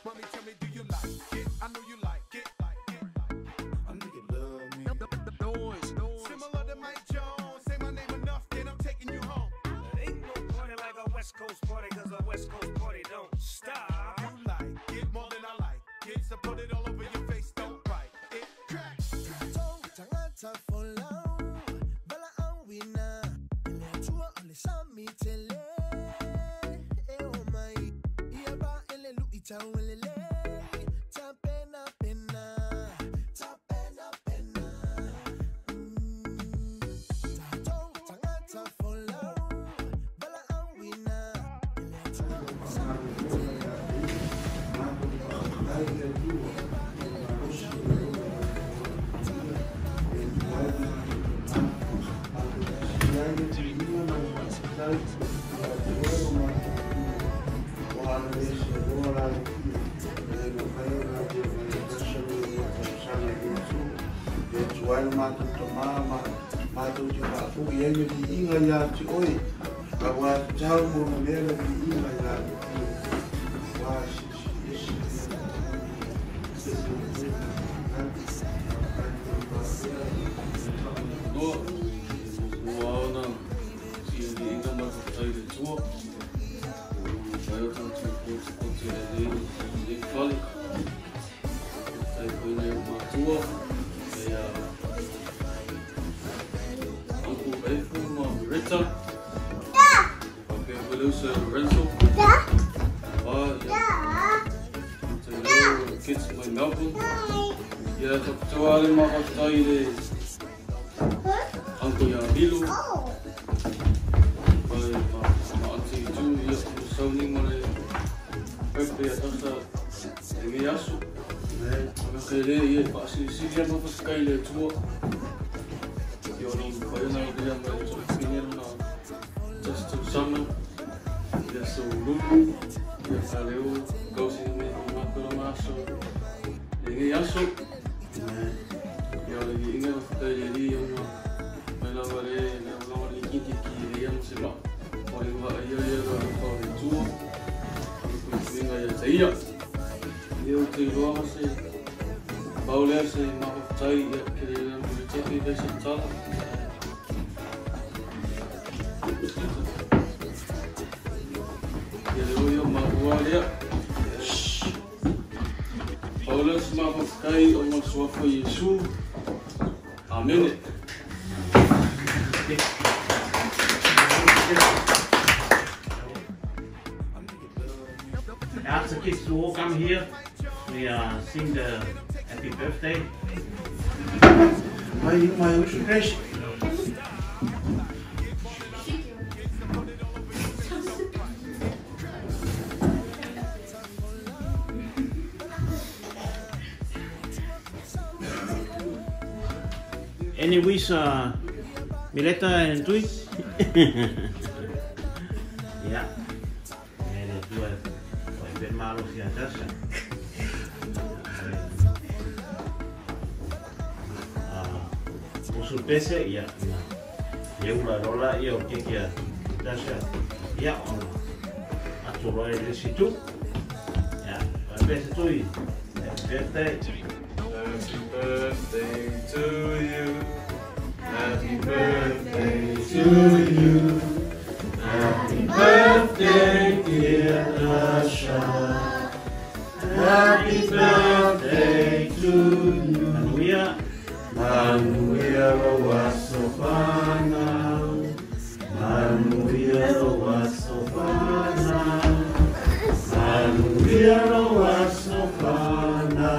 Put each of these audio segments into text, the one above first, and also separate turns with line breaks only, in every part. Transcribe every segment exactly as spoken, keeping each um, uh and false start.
Mommy, tell me, do you like it? I know you like it, like it, like it. I know you love me. Noise, noise. Similar to Mike Jones. Say my name enough, then I'm taking you home.
Ain't no party like a West Coast party, cause a West Coast party don't stop.
You like it more than I like it, so put it all over your face, don't bite it. Crack.
Tangata for long, bala ang wina. Ile chua ole sami tele. Eh oh my, iya ba ele lu ita welele. Tapena pena, tapena pena. Tangata for long, bala ang wina. Ile chua ole sami tele.
Matu tomama, matu juga aku yang di ingat ya cuy, bahwa jauh mengenai di ingat ya, wah
너 뭐하나 지금 인간 맛 저희들 주어 자유상 치고 스포츠 애들 이 퀄리 저희 거기는 뭐 주어 ya aku baik mau Rita oke belum Renzo oh ya jadi kids main Melbourne ya kecuali mau hotel ini aku yang bilu baik sama anti itu ya sounding mulai Pepe Hadassah ini yasu kaya ye pasti sih dia mau pakai le tua yo no kaya na dia mau opinion na just to sama dia so lugu dia saleu kau sih me mau kalau masuk ini yaso ya lagi ingat kaya jadi yang melawale melawale kiki kiri yang sebab orang buat ayo ayo kalau kau tua aku ingat ya saya dia udah luar sih Bauler se mau cai ya kira boleh cai desa salah. Ya leo mau buat ya. Bauler se mau cai orang suafa Yesus. Amin.
After kids to all come here, we uh, sing the happy birthday.
my my education.
Any wish, uh, Mileta and Tui? Yeah. And it's good. Like the models, yeah, that's it. Surpese ya, ya ulah rola ya oke kia, dasar ya on, aturan di situ, ya, surpese tu ini, birthday,
Happy birthday to you, Happy birthday to you, Happy birthday dear Hadassah, Happy birthday to you.
Manuia.
Manuia wasofana, Manuia wasofana, Manuia wasofana,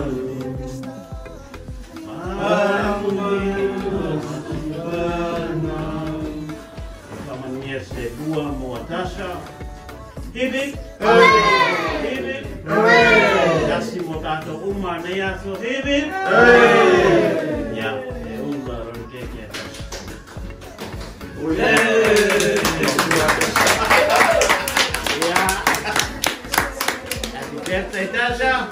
Manuia wasofana.
Pamannya sedua mau Hadassah, hibik, hibik, kasih mau tato umar naya so hibik. Ya, udah orang keke.
Olé!
Ya, happy birthday Hadassah.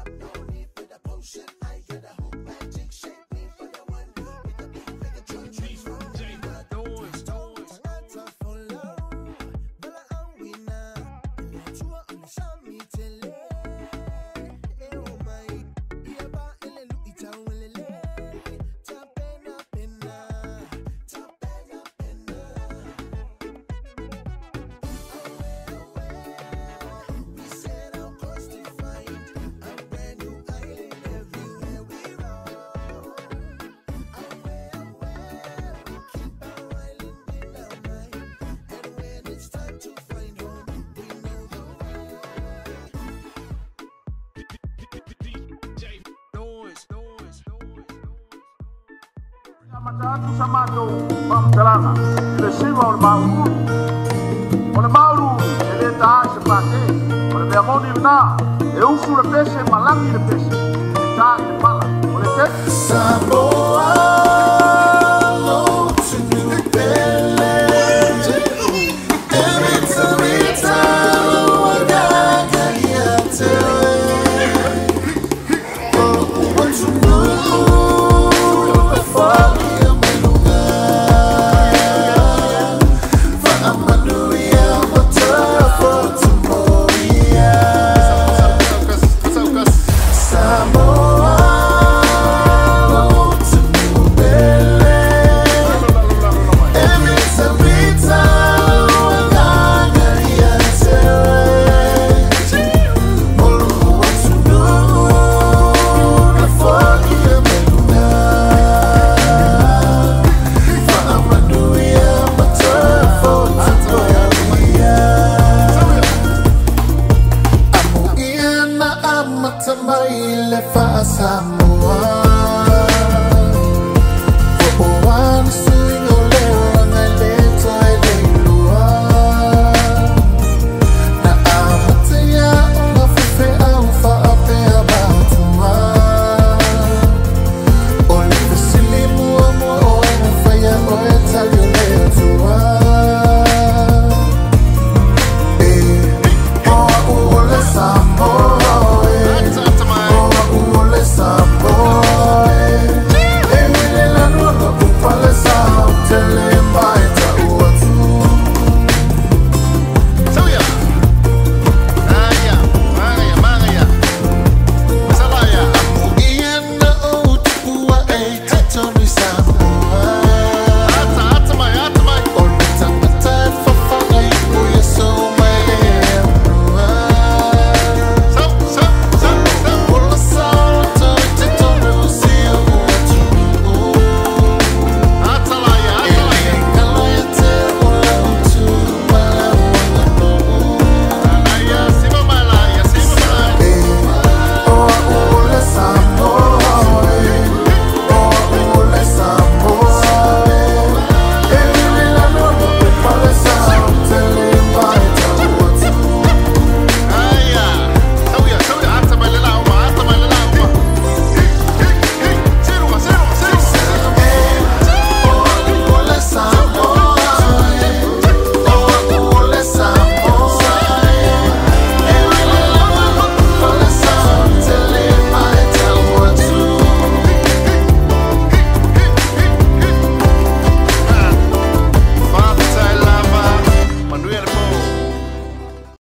Ya.
Matatu samato pamtarana le siva o mauru o le mauru ele ta se pate o le amoni na e usu le pese malangi le pese ta te pala o le te Samoa